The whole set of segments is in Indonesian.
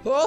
Oh,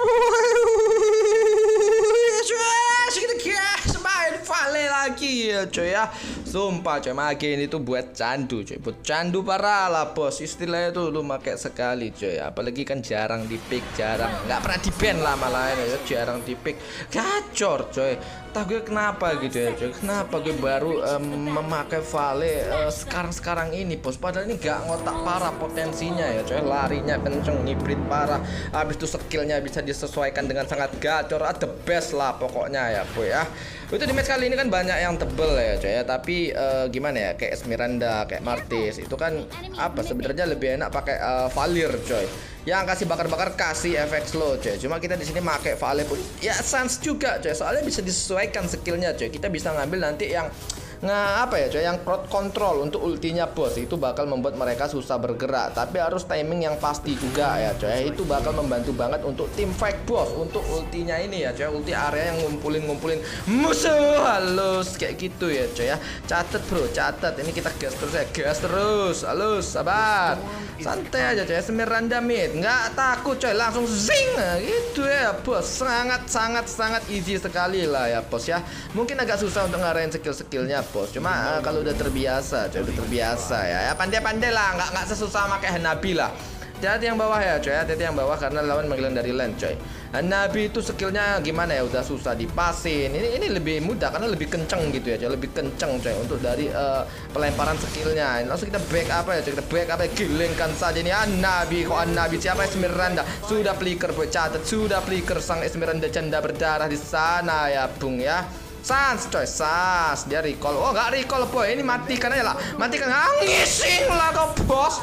kita gas main Vale lagi ya coy ya. Sumpah coy, makin itu buat candu coy, buat candu parah lah bos. Istilahnya tuh lu pakai sekali coy, apalagi kan jarang di pick, jarang nggak pernah di ban lah malah ya, jarang di pick, gacor coy. Entah gue kenapa gitu ya coy, kenapa gue baru memakai Vale sekarang ini bos, padahal ini gak ngotak parah potensinya ya coy, larinya kenceng, hybrid parah, habis itu skillnya bisa disesuaikan dengan sangat gacor, the best lah pokoknya ya boy ya. Itu di match kali ini kan banyak yang tebel ya coy ya, tapi gimana ya, kayak Esmeralda, kayak Martis itu kan apa sebenarnya lebih enak pakai Valir coy, yang kasih bakar-bakar, kasih efek slow coy. Cuma kita di sini pakai Vale pun ya sans juga coy, soalnya bisa disesuaikan skillnya coy. Kita bisa ngambil nanti yang apa ya coy, yang crowd control untuk ultinya bos, itu bakal membuat mereka susah bergerak, tapi harus timing yang pasti juga ya coy. Itu bakal membantu banget untuk tim fight bos, untuk ultinya ini ya coy, ulti area yang ngumpulin musuh halus kayak gitu ya coy ya. Catet bro, catet, ini kita gas terus ya, gas terus, halus, sabar, santai aja coy. Esmeralda mid, nggak takut coy, langsung zing gitu ya bos. Sangat easy sekali lah ya bos ya. Mungkin agak susah untuk ngarahin skill-skillnya bos, cuma kalau udah terbiasa coy, udah terbiasa ya, pandai-pandai lah, nggak sesusah pakai Hanabi lah. Hati-hati yang bawah ya coy, hati-hati yang bawah karena lawan menghilang dari lane coy. Hanabi itu skillnya gimana ya, udah susah dipasin. Ini lebih mudah karena lebih kenceng gitu ya coy, lebih kenceng coy untuk dari pelemparan skillnya. Langsung kita back apa ya coy, kita back apa ya, gilingkan saja ini Hanabi. Kok Hanabi siapa? Esmeralda sudah flicker boy, catat sudah flicker sang Esmeralda janda berdarah di sana ya bung ya. Sans coy, sans, dia recall. Oh nggak recall boy, ini matikan aja lah, matikan, ngising lah kau bos.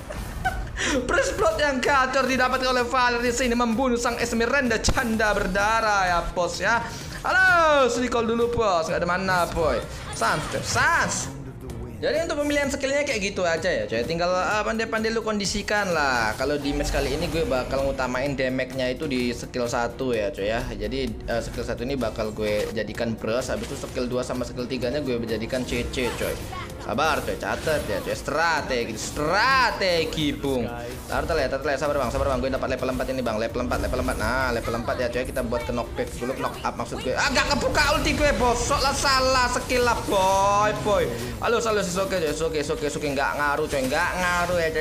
Press plot yang gacor didapat oleh Valer di sini, membunuh sang Esmeralda janda berdarah ya bos ya. Halo, recall dulu bos, nggak ada mana boy. Sans coy, sans. Jadi untuk pemilihan skillnya kayak gitu aja ya coy, tinggal pandai-pandai lu kondisikan lah. Kalau di match kali ini gue bakal ngutamain damage-nya itu di skill 1 ya coy ya. Jadi skill 1 ini bakal gue jadikan burst, habis itu skill 2 sama skill 3 nya gue jadikan CC coy. Sabar coy, catat ya coy, strategi bung. Tartel ya, sabar bang, gue dapat level 4 ini bang, level 4. Nah level 4 ya coy, kita buat ke knockback dulu, knock up maksud gue. Gak kebuka ulti gue bos, sok lah salah skill lah boy. Halo oke nggak ngaruh coy, nggak ngaruh ya coy.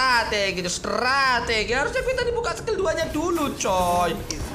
Strategi harusnya kita dibuka skill 2 nya dulu coy.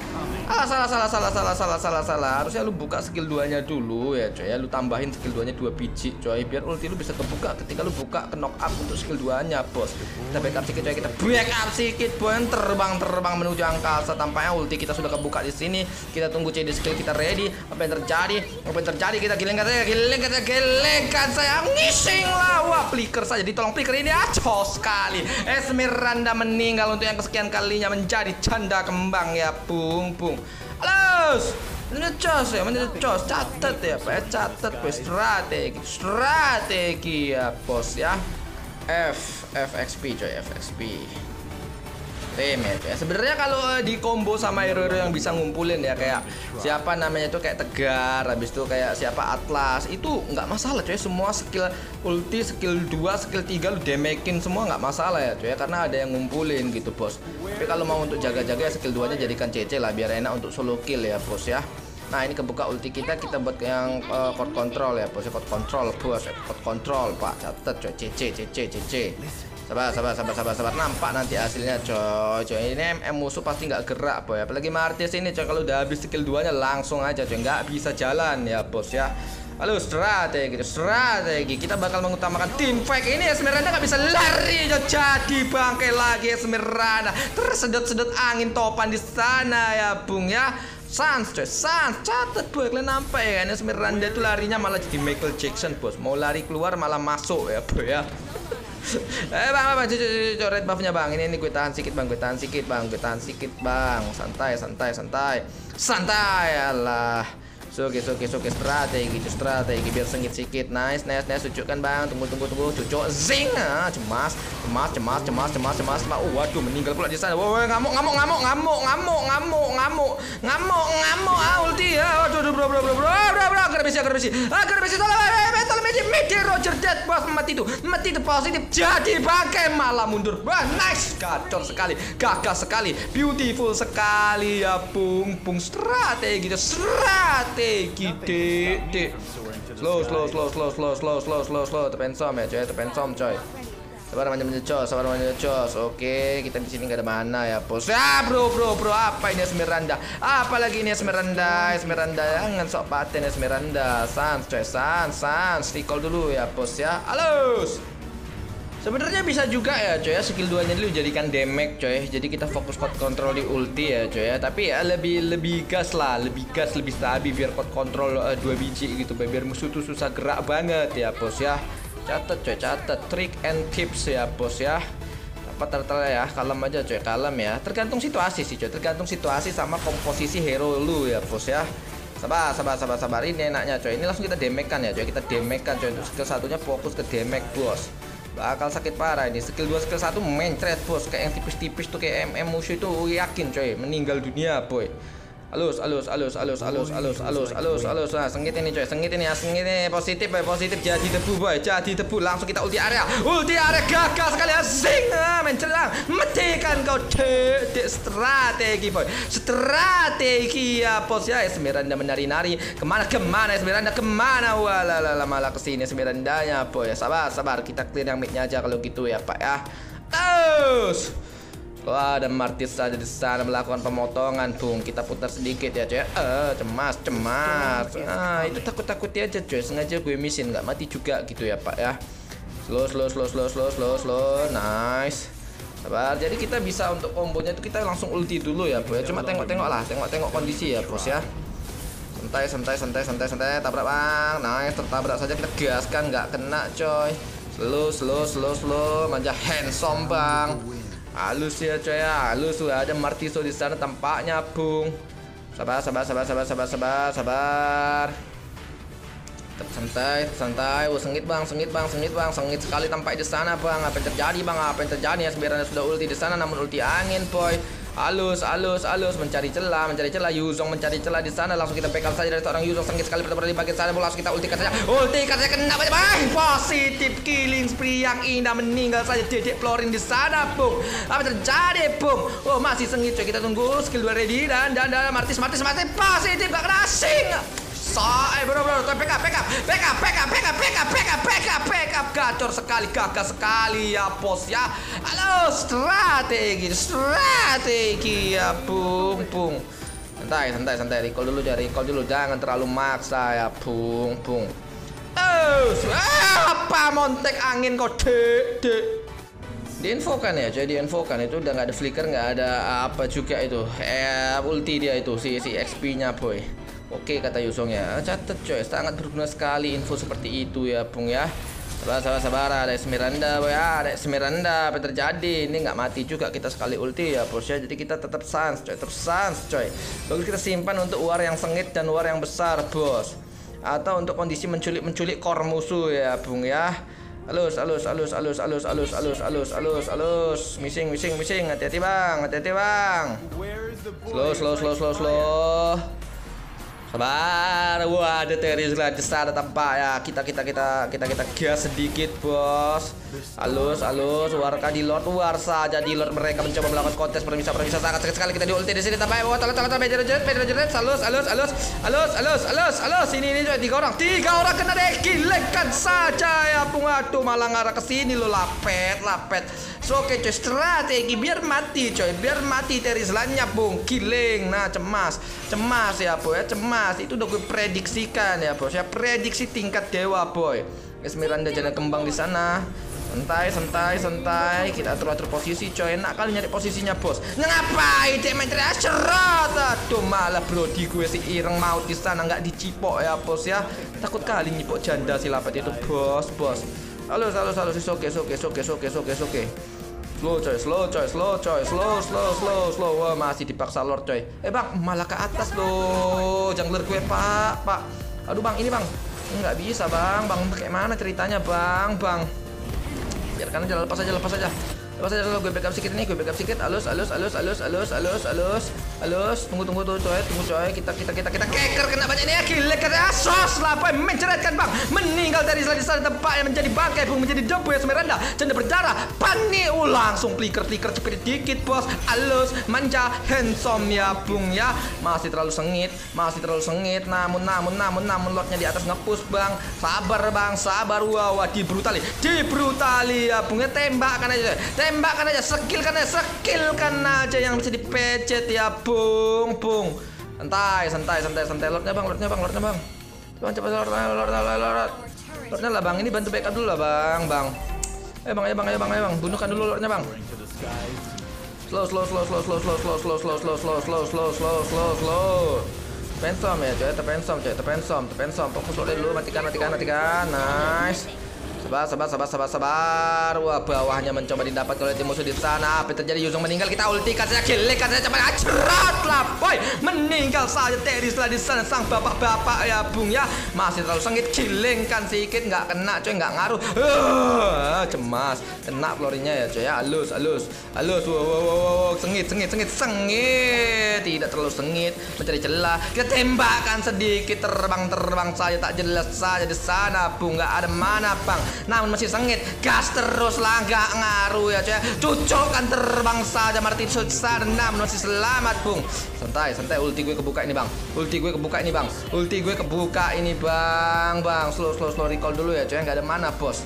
Salah. Harusnya lu buka skill 2-nya dulu ya coy ya. Lu tambahin skill 2-nya 2 biji coy, biar ulti lu bisa kebuka ketika lu buka ke knock up untuk skill 2-nya bos. Kita backup sedikit coy, kita backup sedikit boy, terbang menuju angkasa. Tampaknya ulti kita sudah kebuka di sini. Kita tunggu CD skill kita ready. Apa yang terjadi? Kita gilingkan saya, ngising lah. Wah, flicker saja, ditolong flicker ini acos sekali. Esmeralda meninggal untuk yang kesekian kalinya menjadi janda kembang ya bung. Alas, ngecos ya, ngecos, catat ya, Pak, catat bos, strategi ya bos ya. FXP coy, FXP. Ya. Sebenarnya kalau di combo sama hero-hero yang bisa ngumpulin ya, kayak siapa namanya itu, kayak Tegar, habis itu kayak siapa Atlas, itu nggak masalah coy. Semua skill ulti, skill 2, skill 3 lu damagein semua nggak masalah ya coy, karena ada yang ngumpulin gitu bos. Tapi kalau mau untuk jaga-jaga ya skill 2 nya jadikan CC lah, biar enak untuk solo kill ya bos ya. Nah ini kebuka ulti kita buat yang core control ya bos, core control bos, core control pak, catat coy, CC. Sabar, nampak nanti hasilnya coy. Ini musuh pasti nggak gerak boy, apalagi Martis ini coy, kalau udah habis skill 2 nya langsung aja coy, nggak bisa jalan ya bos ya. Halo, strategi kita bakal mengutamakan tim fight ini. Esmeralda nggak bisa lari coy, jadi bangkai lagi Esmeralda, tersedot angin topan di sana ya bung ya. Sans coy, catat boy, kalian nampak ya kan, Esmeralda itu larinya malah jadi Michael Jackson bos, mau lari keluar malah masuk ya boy ya. Bang, red buffnya bang. Ini gue tahan sedikit bang, santai Allah. Oke, strategi biar sengit sedikit. Nice, tunjukkan bang. Tunggu, cucuk, zing. Cemas. Waduh, meninggal pula di sana. Wah, ngamuk. Ulti ya. Waduh, bro. tolong midi Roger dead bos, mati itu positif, jadi bangke malah mundur. Wah nice, gacor sekali, gagah sekali, beautiful sekali ya Bung, strategi dek. Slow, tepensom ya coy, tepensom coy. Sabar macam jos. Oke, kita di sini nggak ada mana ya, bos. Ya, bro. Apa ini Esmeralda? Apalagi ini Esmeralda? Jangan sok paten Esmeralda. Sans. Recall dulu ya, bos ya. Halus. Sebenarnya bisa juga ya, coy ya. Skill 2-nya dulu jadikan damage, coy. Jadi kita fokus code control di ulti ya, coy ya. Tapi ya lebih gas, lebih stabil biar code control 2 biji gitu, biar musuh tuh susah gerak banget ya, bos ya. Catat trick and tips ya bos ya. Apa ya, kalem aja coy, kalem ya. Tergantung situasi sih coy, tergantung situasi sama komposisi hero lu ya bos ya. Sabar. Ini enaknya coy, ini langsung kita damage kan ya coy, coy. Untuk skill satunya fokus ke damage bos. Bakal sakit parah ini. Skill 2 skill 1 mencret bos, kayak yang tipis-tipis tuh kayak MM musuh itu yakin coy meninggal dunia boy. Halus. Nah, sengit ini coy, sengit ini positif jadi debu langsung kita ulti area gagal sekali asing mencerang matikan kau dek strategi boy, strategi ya bos ya. Esmeralda menari-nari kemana wala malah kesini Esmeraldanya boy ya. Sabar kita clear yang mid-nya aja kalau gitu ya pak ya. Terus wah, ada Martis saja di sana melakukan pemotongan, Bung. Kita putar sedikit ya, coy. Cemas. Nah, itu takut-takutnya aja, coy. Sengaja gue misin, nggak mati juga gitu ya, Pak ya. Slow. Nice. Sabar. Jadi kita bisa untuk kombonya itu kita langsung ulti dulu ya, Bos. Cuma tengok kondisi ya, Bos ya. Santai. Tabrak, Bang. Nice, tertabrak saja kita gaskan, nggak kena, coy. Slow. Manja handsome, Bang. Halus ya coy ya, halus sudah ada Martiso di sana tampaknya Bung. Sabar. Santai. Sengit bang, sengit sekali tampak di sana bang. Apa yang terjadi bang? Ya sebenarnya sudah ulti di sana, namun ulti angin boy. Halus mencari celah Yuzong mencari celah di sana, langsung kita backup saja dari seorang Yuzong. Sengit sekali berada di bagian sana, langsung kita ultikan saja kena bang. Positif killing spree yang indah, meninggal saja Dedek Florin di sana Bung. Apa terjadi Bung? Oh masih sengit coy, kita tunggu skill 2 ready dan Martis positif gak kena asing. Bro, backup gacor sekali, gagah sekali ya bos ya. Halo, strategi ya Bung. Santai, recall dulu, jangan terlalu maksa ya Bung. Apa montek angin kok dek. Diinfokan ya coy, itu udah nggak ada flicker, nggak ada apa juga itu ulti dia itu si XP nya boy. Oke kata Yuzong ya, catat coy, sangat berguna sekali info seperti itu ya Bung ya. Sabar, ada Esmeralda boy ya, ada Esmeralda. Apa terjadi? Ini nggak mati juga kita sekali ulti ya bos ya. Jadi kita tetap sans coy. Bagus, kita simpan untuk war yang sengit dan war yang besar bos, atau untuk kondisi menculik core musuh ya Bung ya. Halus. Missing. Hati-hati bang. Slow. Sabar. Wah, ada teris di sana tampak ya. Kita gas sedikit, Bos. Halus. Warka di Lord, saja di Lord mereka mencoba melakukan kontes permisa sangat sekali kita di ulti di sini tampak. Wah, tolong Major Jet. Halus. Ini coy, 3 orang kena dikilekan saja ya, Bung. Aduh, malah ngarah ke sini lo, lapet. Oke coy, strategi biar mati coy, teris lainnya Bung, killing. Nah, cemas ya boy ya, itu udah gue prediksikan ya bos ya, prediksi tingkat dewa boy. Esmeralda jangan kembang di sana. Santai, kita atur posisi coy. Enak kali nyari posisinya bos. Ngapain dia main cerot? Aduh, malah brodi gue si ireng maut di sana, nggak dicipok ya bos ya. Takut kali nyipok janda si lapet itu bos. Halus, oke. Slow. Wah, masih dipaksa Lord coy. Bang, malah ke atas loh. Jungler gue, Pak. Aduh, Bang, ini Bang. Nggak bisa, Bang. Kayak mana ceritanya, Bang? Biarkan aja, lepas aja. Lepas saja kalau gue backup sedikit nih, gue backup sedikit. Halus. Tunggu tuh coy. Kita keker kena banyak nih. Gile kena sos lah boy, menceretkan bang. Meninggal dari di sana tempat yang menjadi bangkai bung, menjadi debu Esmeralda. Canda berdarah. Panik langsung flicker cepet dikit bos. Halus, manja, handsome ya bung ya. Masih terlalu sengit. Namun lotnya di atas ngepush bang. Sabar. Wah, dibrutali ya bung ya. Tembakkan aja, skillkan aja yang bisa dipecet ya bung. Santai. Lordnya bang. Cepat lord. Lordnya lah bang, ini bantu backup dulu lah bang. Ayo bang, bunuhkan dulu lordnya bang. Slow. Pensom ya coy, terpensom. Fokus dulu, matikan. Nice. Sabar. Wah, bawahnya mencoba didapat oleh tim musuh di sana. Apa yang terjadi? Yuzong meninggal. Kita ultikan saja, kill-kan saja, cepat acerat lah, boy. Meninggal saja Teris lah di sana, sang bapak ya bung ya. Masih terlalu sengit, killingkan sedikit, nggak kena coy, nggak ngaruh. Cemas, kena florinya ya coy ya. Halus. Wow, sengit. Tidak terlalu sengit, mencari celah. Kita tembakkan sedikit, terbang saja, tak jelas saja di sana bung, nggak ada mana bang. Namun masih sengit, gas terus lah, nggak ngaruh ya coy. Cucokkan terbang saja Martin Sulsa, namun masih selamat bung. Santai, ulti gue kebuka ini bang. Slow recall dulu ya coy, nggak ada mana bos.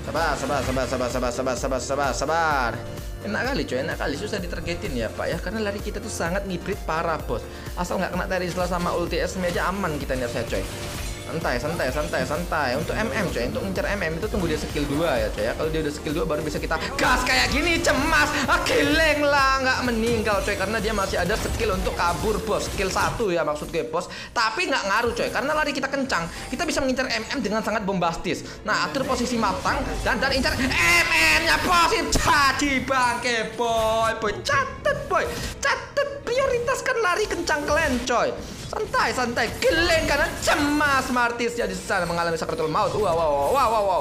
Sabar. Enak kali susah ditargetin ya pak ya, karena lari kita tuh sangat ngibrit parah bos. Asal nggak kena Terisla sama ulti Esme aja aman kita nih coy. Santai. Untuk MM coy, untuk ngincar MM itu tunggu dia skill 2 ya coy ya. Kalau dia udah skill 2 baru bisa kita gas kayak gini. Cemas, killing lah, nggak meninggal coy, karena dia masih ada skill untuk kabur bos. Skill 1 ya maksud gue bos. Tapi nggak ngaruh coy, karena lari kita kencang, kita bisa mengincar MM dengan sangat bombastis. Nah, atur posisi matang dan incar MM-nya bos. Jadi bangke boy. Catat prioritaskan lari kencang kalian coy. Santai, killing karena cemas. Martis ya di sana mengalami sakratul maut. Wow,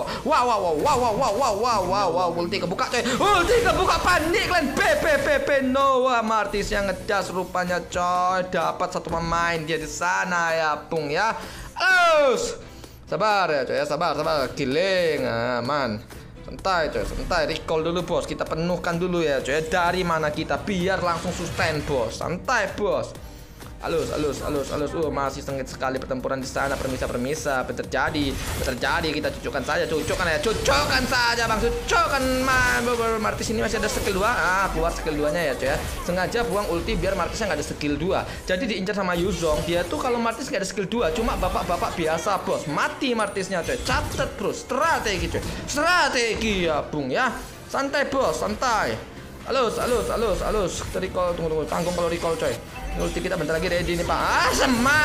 ulti kebuka coy. Panik kalian. PP Noah Martis yang ngedas rupanya coy. Dapat satu pemain dia di sana ya bung ya. Sabar ya coy ya, sabar. Killing aman. Santai, recall dulu bos. Kita penuhkan dulu ya coy. Dari mana kita biar langsung sustain bos. Santai bos. Halus. Masih sengit sekali pertempuran di sana. Permisa. Apa yang terjadi? Kita cucukkan saja bang. Martis ini masih ada skill 2. Keluar skill 2-nya ya coy ya. Sengaja buang ulti biar Martisnya nggak ada skill 2. Jadi diincar sama Yuzong. Dia tuh kalau Martis nggak ada skill 2, cuma bapak biasa bos. Mati Martisnya coy. Catat bro, strategi ya bung ya. Santai bos, santai. Halus. Recall, tunggu. Tanggung kalau recall coy. Ulti kita bentar lagi ready nih pak.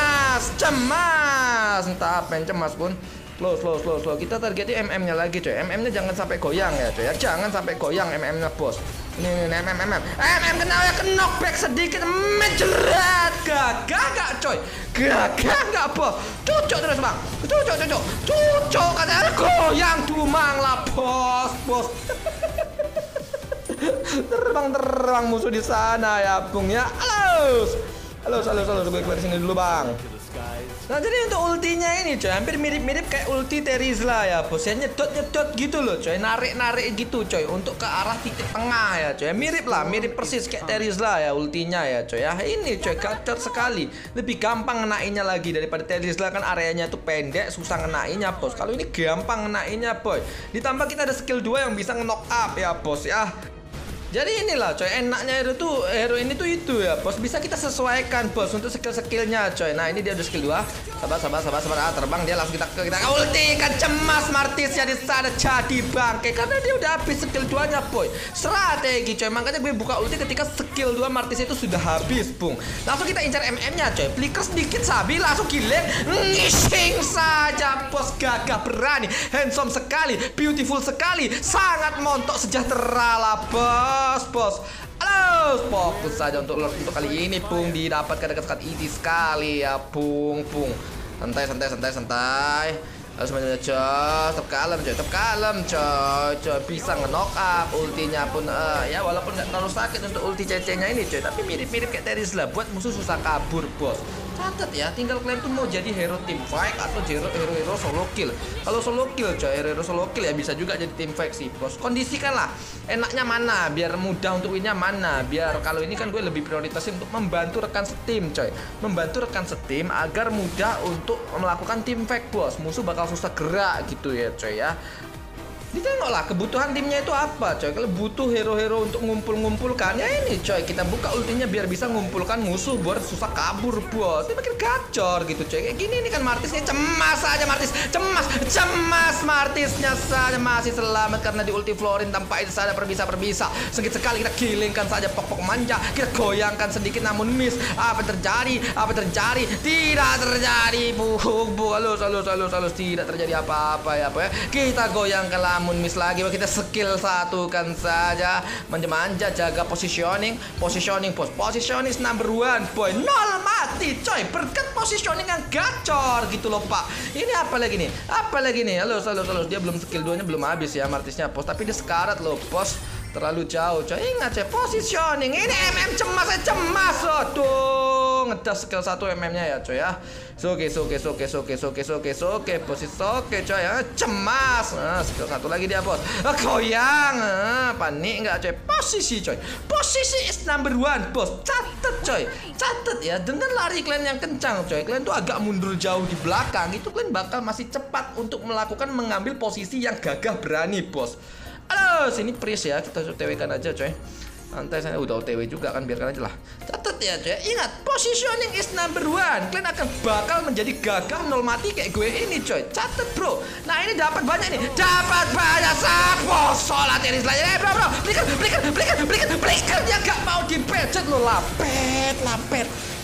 Cemas. Entah apa yang cemas pun. Slow. Kita targetin MM-nya lagi coy. MM-nya jangan sampai goyang ya coy ya. Jangan sampai goyang MM-nya bos. Ini MM kena ya, knockback sedikit, menjerat. Gagak coy. Gagak bos. Cucuk terus bang. Cucuk katanya goyang dumang lah bos. Terbang musuh di sana ya bung ya. Halus, gue keluar sini dulu bang. Nah jadi untuk ultinya ini coy, hampir mirip kayak ulti Terisla ya bos ya. Nyedot gitu loh coy, narik gitu coy, untuk ke arah titik tengah ya coy. Mirip persis kayak Terisla ya ultinya ya coy ya. Ini coy gacor sekali, lebih gampang ngenainya lagi daripada Terisla, kan areanya tuh pendek, susah ngenainya bos. Kalau ini gampang ngenainya boy. Ditambah kita ada skill 2 yang bisa nge-knock up ya bos ya. Jadi inilah coy, enaknya hero ini tuh itu ya bos, bisa kita sesuaikan bos untuk skill-skillnya coy. Nah ini dia udah skill 2. Sabar. Terbang dia langsung kita ulti kan. Cemas Martis ya di sana jadi bangke karena dia udah habis skill 2-nya boy. Strategi coy, makanya gue buka ulti ketika skill 2 Martis itu sudah habis bung. Langsung kita incar MM-nya coy, flicker sedikit sabi langsung killing. Ngising saja bos, gagah berani, handsome sekali, beautiful sekali, sangat montok sejahtera lah bos. Halo, fokus saja untuk kali ini bung, didapatkan dekat easy sekali ya bung. Santai. Harus macam coy, tetap kalem coy, bisa nge-knock up, ultinya pun ya walaupun nggak terlalu sakit untuk ulti CC-nya ini coy, tapi mirip-mirip kayak Terizla, buat musuh susah kabur bos. Catat ya, tinggal kalian tuh mau jadi hero team fight atau hero solo kill. Kalau solo kill coy, hero solo kill ya bisa juga jadi team fight sih bos. Kondisikan lah, enaknya mana, biar mudah untuk winnya mana. Biar kalau ini kan gue lebih prioritasin untuk membantu rekan setim coy, membantu rekan setim agar mudah untuk melakukan team fight bos. Musuh bakal susah gerak gitu ya coy ya. Ditengoklah kebutuhan timnya itu apa coy. Kalau butuh hero-hero untuk ngumpul-ngumpulkan, ya ini coy, kita buka ultinya biar bisa ngumpulkan musuh buat susah kabur bos. Ini makin gacor gitu coy. Kayak gini ini kan Martisnya cemas aja, cemas Martisnya saja masih selamat karena di ulti Florin tanpa itu saja perbisa. Sedikit sekali kita gilingkan saja pok manja, kita goyangkan sedikit namun miss. Apa terjadi? Tidak terjadi. Halus, tidak terjadi apa-apa ya. Kita goyangkan lah namun miss lagi, kita skill satukan saja, manja jaga positioning bos. Positioning is number one boy, 0 mati coy, berkat positioning yang gacor gitu loh pak. Ini apa lagi nih? Halus, dia belum skill 2 nya belum habis ya Martisnya bos, tapi dia sekarat loh bos, terlalu jauh coy. Ingat coy, positioning ini cemas tuh, ngedas skill 1 nya ya coy ya. Oke, posisi oke coy ya, cemas. Skill 1 lagi dia bos, goyang, panik nggak coy. Posisi is number one bos. Catat ya, dengan lari kalian yang kencang coy, kalian tuh agak mundur jauh di belakang, itu kalian bakal masih cepat untuk mengambil posisi yang gagah berani bos. Halo, sini Priest ya, kita TW kan aja coy. Santai, saya udah OTW juga kan, biarkan aja lah. Catat ya coy, ingat positioning is number one. Kalian akan bakal menjadi gagah 0 mati kayak gue ini coy. Catat bro. Nah ini dapat banyak nih, sapo sholat ini selain bro. Bliker dia gak mau dipencet lo, lapet.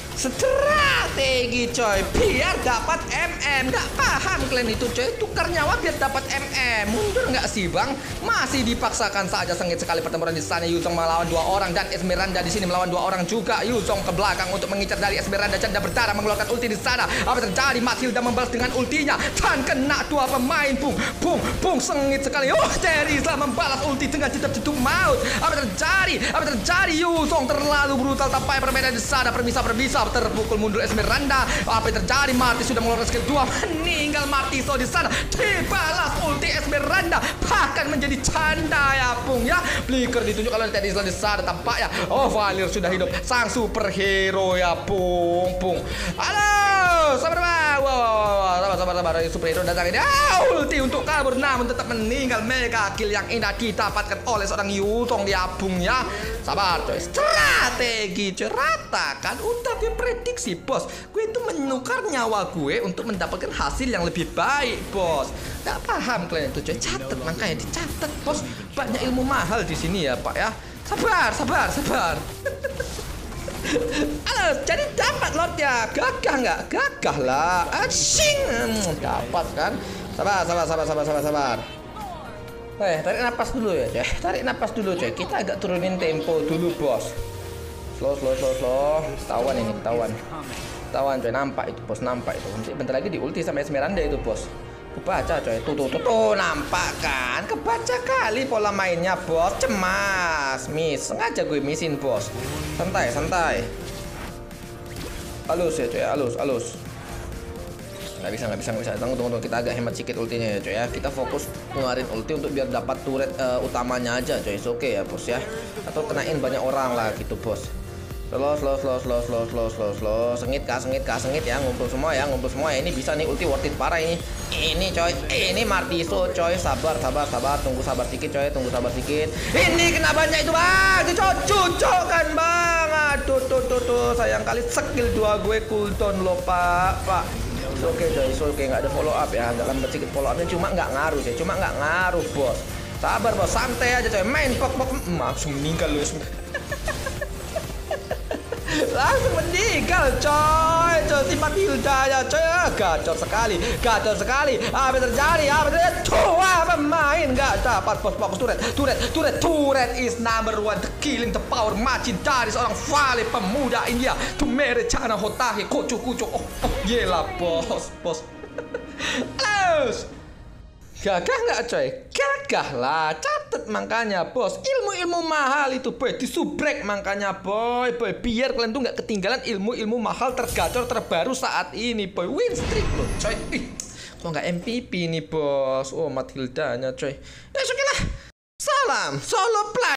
Strategi coy, biar dapat MM. Nggak paham kalian itu coy, tukar nyawa biar dapat MM. Mundur nggak sih bang? Masih dipaksakan saja, sengit sekali pertempuran di sana. Yuzong melawan 2 orang dan Esmeralda di sini melawan 2 orang juga. Yuzong ke belakang untuk mengincar dari Esmeralda, Canda berdarah mengeluarkan ulti di sana. Apa terjadi? Matilda membalas dengan ultinya dan kena 2 pemain. Bung, sengit sekali. Terizla membalas ulti dengan cicak maut. Apa terjadi? Yuzong terlalu brutal, tapai perbedaan di sana. Perbisa terpukul mundur Esmeralda. Apa yang terjadi? Martis sudah mengeluarkan skill 2, meninggal Martiso di sana. Dibalas ulti Esmeralda, bahkan menjadi canda ya Pung ya. Bliker ditunjuk oleh Terizla di sana tampaknya. Valir sudah hidup, sang superhero ya Pung. Halo, sabar. Sabar. Superhero datang ini. Ulti untuk kabur namun tetap meninggal. Mega kill yang indah didapatkan oleh seorang Yuzong di Apung ya. Sabar coy, strategi coy, ratakan. Udah gue prediksi bos, gue itu menukar nyawa gue untuk mendapatkan hasil yang lebih baik bos. Gak paham kalian itu coy, catat, makanya dicatat bos. Banyak ilmu mahal di sini ya pak ya. Sabar. Halo, jadi dapat lotnya. Gagah nggak? Gagah lah. Asing. Dapat kan? Sabar. Tarik napas dulu ya coy. Kita agak turunin tempo dulu bos. Slow. Tawan coy, nampak itu. Nanti bentar lagi di ulti sama Esmeralda itu bos. Kebaca coy, tuh nampak kan? Kebaca kali pola mainnya bos. Cemas, miss. Sengaja gue missin bos. Santai. Halus ya coy, halus. Nggak bisa. Tunggu. Kita agak hemat sedikit ultinya ya coy ya. Kita fokus ngeluarin ulti untuk biar dapat turret utamanya aja coy. Oke ya bos ya. Atau kenain banyak orang lah gitu bos. Slow. Sengit ya, ngumpul semua ya. Ini bisa nih ulti worth it parah ini. Ini coy, ini Martiso coy. Sabar. Tunggu sabar sedikit coy, Ini kena banyak itu bang. Cocok kan bang. Aduh tuh. Sayang kali skill 2 gue cooldown loh pak. Oke coy, nggak ada follow up ya. Agak lambat sedikit follow upnya, cuma nggak ngaruh bos. Sabar bos, santai aja coy. Main pok. Langsung meninggal lu. Langsung meninggal coy. Simpan Hilda ya coy. Gacor sekali. Apa terjadi? Tua pemain nggak dapat bos. Fokus turret is number one. The killing the power macin dari seorang Vale pemuda India. Tumere Chana Hotahe Kucu. Oh yelah bos. Aus. Gagah nggak coy? Gagah lah, catet makanya bos. Ilmu-ilmu mahal itu boy, disubrek makanya boy. Biar kalian tuh nggak ketinggalan ilmu-ilmu mahal tergacor terbaru saat ini boy. Win streak loh coy. Kok nggak MVP nih bos? Oh Mathildanya coy. Ya oke lah. Salam solo play.